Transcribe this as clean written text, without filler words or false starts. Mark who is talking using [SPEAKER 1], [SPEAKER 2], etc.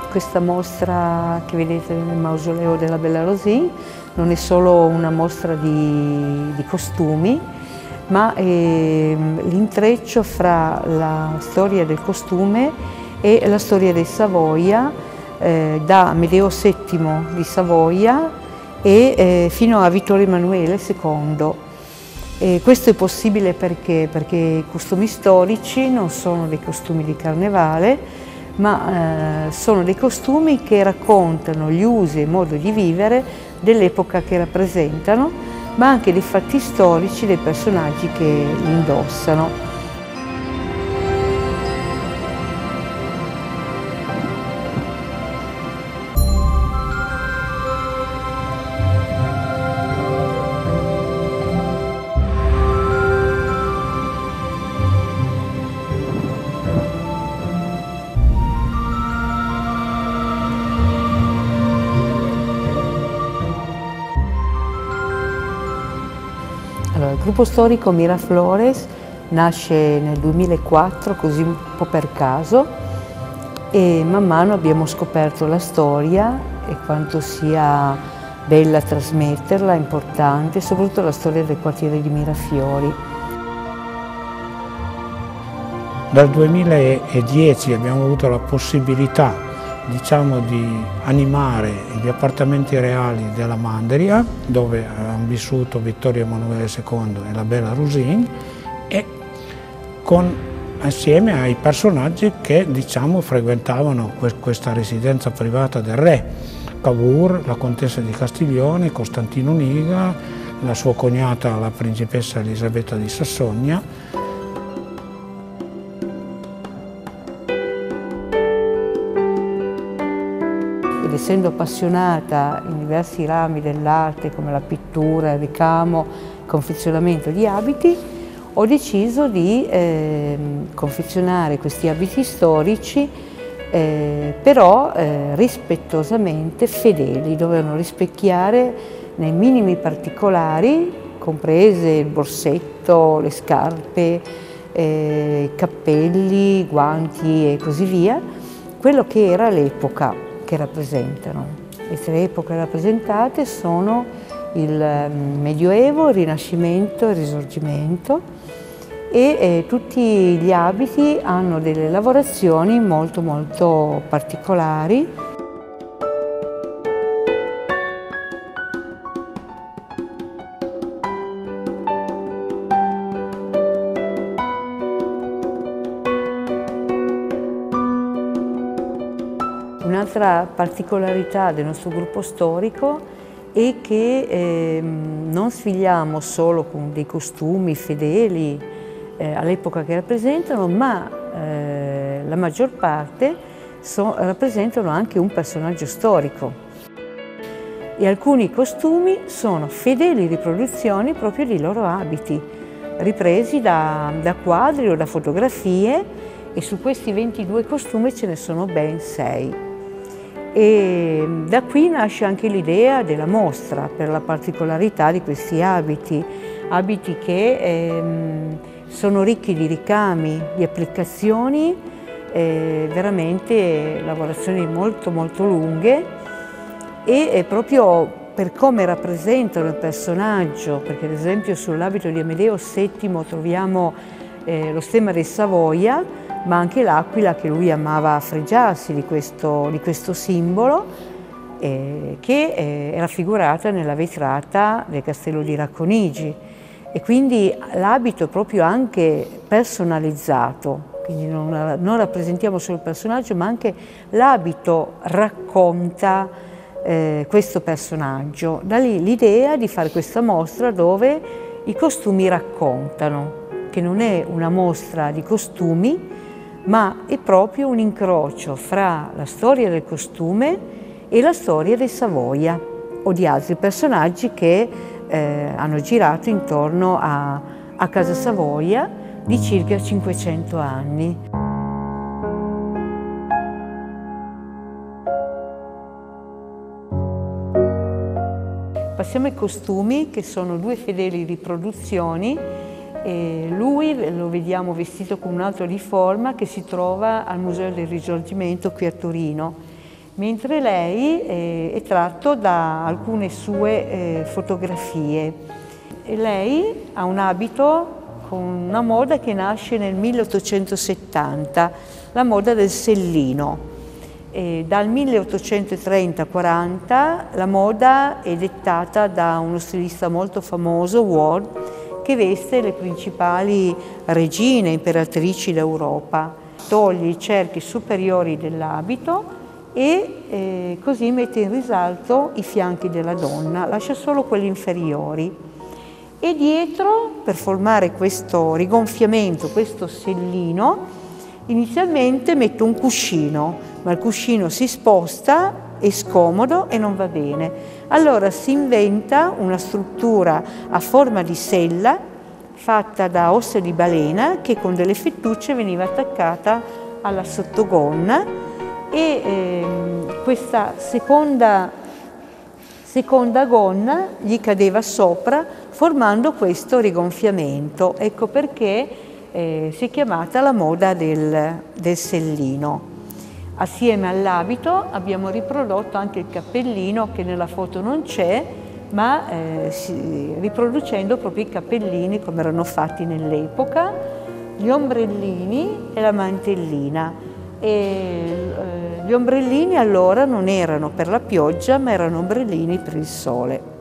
[SPEAKER 1] Questa mostra che vedete nel mausoleo della Bella Rosine non è solo una mostra di costumi, ma è l'intreccio fra la storia del costume e la storia dei Savoia, da Amedeo VII di Savoia fino a Vittorio Emanuele II. Questo è possibile perché i costumi storici non sono dei costumi di carnevale, ma sono dei costumi che raccontano gli usi e il modo di vivere dell'epoca che rappresentano, ma anche dei fatti storici dei personaggi che li indossano. Allora, il gruppo storico Miraflores nasce nel 2004, così un po' per caso, e man mano abbiamo scoperto la storia e quanto sia bella trasmetterla, importante, soprattutto la storia del quartiere di Mirafiori.
[SPEAKER 2] Dal 2010 abbiamo avuto la possibilità, diciamo, di animare gli appartamenti reali della Manderia, dove hanno vissuto Vittorio Emanuele II e la Bella Rosine, e assieme ai personaggi che, diciamo, frequentavano questa residenza privata del re: Cavour, la contessa di Castiglione, Costantino Niga, la sua cognata la principessa Elisabetta di Sassonia.
[SPEAKER 1] Ed essendo appassionata in diversi rami dell'arte come la pittura, il ricamo, il confezionamento di abiti, ho deciso di confezionare questi abiti storici, però rispettosamente fedeli, dovevano rispecchiare nei minimi particolari, comprese il borsetto, le scarpe, i cappelli, i guanti e così via, quello che era l'epoca che rappresentano. Le tre epoche rappresentate sono il Medioevo, il Rinascimento e il Risorgimento, e tutti gli abiti hanno delle lavorazioni molto molto particolari. Un'altra particolarità del nostro gruppo storico è che non sfiliamo solo con dei costumi fedeli all'epoca che rappresentano, ma la maggior parte rappresentano anche un personaggio storico. E alcuni costumi sono fedeli riproduzioni proprio dei loro abiti, ripresi da quadri o da fotografie, e su questi 22 costumi ce ne sono ben 6. E da qui nasce anche l'idea della mostra, per la particolarità di questi abiti che sono ricchi di ricami, di applicazioni, veramente lavorazioni molto molto lunghe, e proprio per come rappresentano il personaggio, perché ad esempio sull'abito di Amedeo VII troviamo lo stemma dei Savoia, ma anche l'aquila che lui amava fregiarsi di questo simbolo, che è raffigurata nella vetrata del castello di Racconigi. E quindi l'abito è proprio anche personalizzato, quindi non rappresentiamo solo il personaggio, ma anche l'abito racconta questo personaggio. Da lì l'idea di fare questa mostra dove i costumi raccontano, che non è una mostra di costumi, ma è proprio un incrocio fra la storia del costume e la storia dei Savoia o di altri personaggi che hanno girato intorno a Casa Savoia di circa 500 anni. Passiamo ai costumi, che sono due fedeli riproduzioni. Lui lo vediamo vestito con un altro di forma che si trova al Museo del Risorgimento qui a Torino, mentre lei è tratto da alcune sue fotografie. E lei ha un abito con una moda che nasce nel 1870, la moda del sellino. Dal 1830-40 la moda è dettata da uno stilista molto famoso, Ward, che veste le principali regine, imperatrici d'Europa. Toglie i cerchi superiori dell'abito e così mette in risalto i fianchi della donna, lascia solo quelli inferiori. E dietro, per formare questo rigonfiamento, questo sellino, inizialmente mette un cuscino, ma il cuscino si sposta, è scomodo e non va bene. Allora si inventa una struttura a forma di sella fatta da ossa di balena che con delle fettucce veniva attaccata alla sottogonna e questa seconda gonna gli cadeva sopra formando questo rigonfiamento. Ecco perché si è chiamata la moda del sellino. Assieme all'abito abbiamo riprodotto anche il cappellino che nella foto non c'è, ma riproducendo proprio i cappellini come erano fatti nell'epoca, gli ombrellini e la mantellina. Gli ombrellini allora non erano per la pioggia, ma erano ombrellini per il sole.